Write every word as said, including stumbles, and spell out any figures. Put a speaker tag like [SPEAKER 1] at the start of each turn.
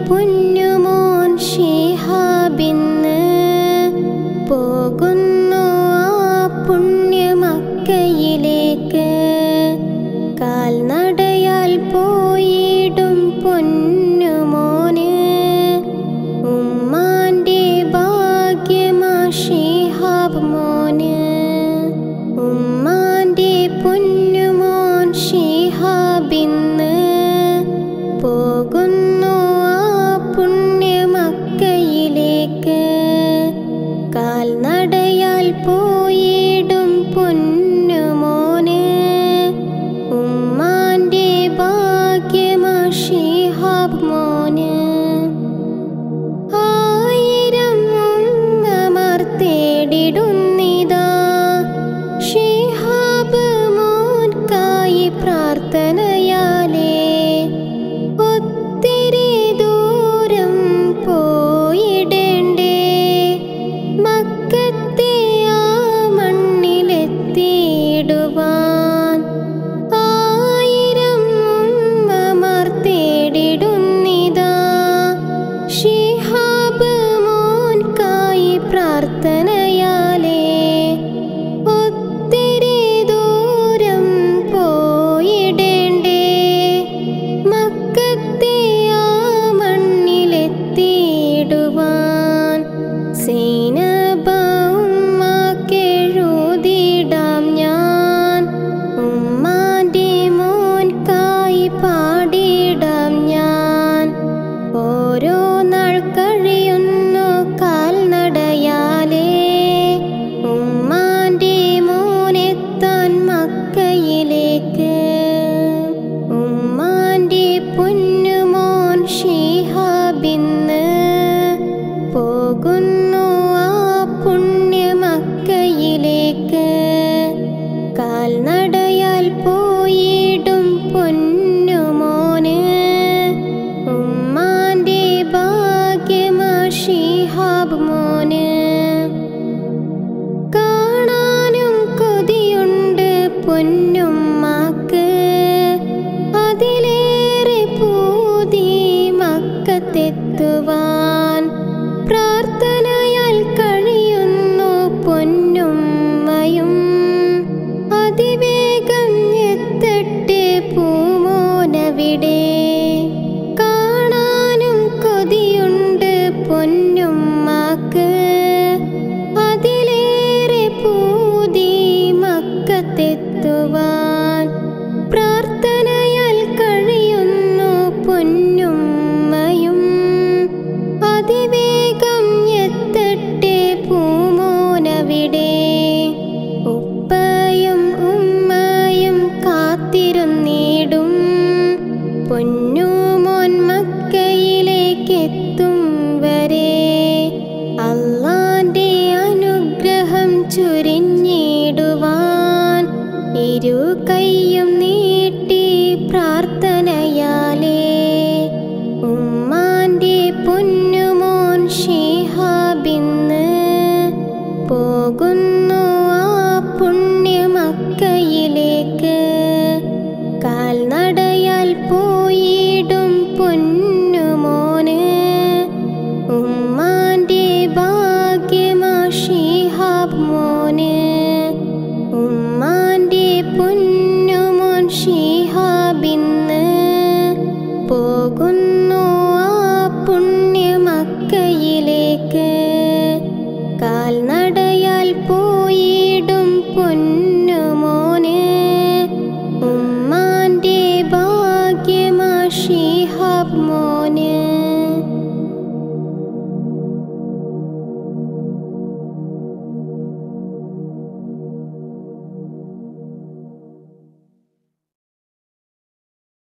[SPEAKER 1] പൊന്നുമോൻ ശിഹാബിന്ന് പോകുന്നു ആ പുണ്യമക്കയിലേക്ക്. കാൽനടയാൽ പോയിടും പൊന്നുമോന് ഉമ്മാന്റെ ഭാഗ്യമാ ശിഹാബ് മോന്. ഉമ്മാന്റെ പൊന്നുമോൻ ശിഹാബിന്ന് പോകുന്നു ആ പുണ്യമക്കയിലേക്ക്. കാൽനടയാൽ പോയിടും പൊന്നുമോന് ഉമ്മാന്റെ ഭാഗ്യമാ ശിഹാബ് മോന്. ആയിരം ഉമ്മമാർ തേടിടുന്നിതാ ശിഹാബ് മോൻകായി പ്രാർത്ഥനയാലേ. ഒത്തിരി ദൂരം പോയിടേണ്ടേ മക്കത്തെ ആ മണ്ണിലെത്തിയിടുവാൻ. ആയിരം ഉമ്മമാർ തേടിടുന്നിതാ ശിഹാബ് മോൻകായി പ്രാർത്ഥനയാലേ. ഒത്തിരി ദൂരം പോയിടേണ്ടേ മക്കത്തെ ആ മണ്ണിലെത്തിയിടുവാൻ. സൈനബ ഉമ്മാക്കെഴുതിടാം ഞാൻ ഉമ്മാന്റെ മോൻകായി പാടിടാം ഞാൻ. ഓരോ നാൾ കഴിയുന്നു കാൽനടയാലേ ഉമ്മാന്റെ മോനെത്താൻ മക്കയിലേക്ക്. ഉമ്മാന്റെ പൊന്നുമോൻ ശിഹാബിന്ന് പോകുന്നു ആ പുണ്യമക്കയിലേക്ക്. കാൽനടയാൽ പോയിടും പൊന്നുമോന് ഉമ്മാന്റെ ഭാഗ്യമാ ശിഹാബ് മോന്. കാണാനും കൊതിയുണ്ട് പൊന്നുമ്മാക്ക് അതിലേറെ പൂതി മക്കത്തെത്തുവാൻ. പ്രാർത്ഥനയാൽ കഴിയുന്നു പൊന്നുമ്മയും അതിവേഗം എത്തട്ടെ പൂമോനവിടെ. കാണാനും കൊതിയുണ്ട് പൊന്നുമ്മാക്ക് അതിലേറെ പൂതി മക്കത്തെത്തുവാൻ. പ്രാർത്ഥനയാൽ കഴിയുന്നു പൊന്നുമ്മയും അതിവേഗം എത്തട്ടെ പൂമോനവിടെ. ഉപ്പയും ഉമ്മയും കാത്തിരുന്നിടും പൊന്നുമോൻ മക്കയിലേക്കെത്തും വരെ. അല്ലാന്റെ അനുഗ്രഹം ചൊരിഞ്ഞിടുവാൻ ഇരു കൈയും നീട്ടി പ്രാർത്ഥനയാലേ. ഉമ്മാന്റെ പൊന്നുമോൻ ശിഹാബിന്ന് പോകുന്നു ആ പുണ്യമക്കയിലേക്ക്. കാൽനടയാൽ പോയിടും പൊന്നുമോന് ഉമ്മാന്റെ ഭാഗ്യമാ ശിഹാബ് മോന്. ഉമ്മാന്റെ പൊന്നുമോൻ ശിഹാബിന്ന് പോകുന്നു ആ പുണ്യമക്കയിലേക്ക്. കാൽന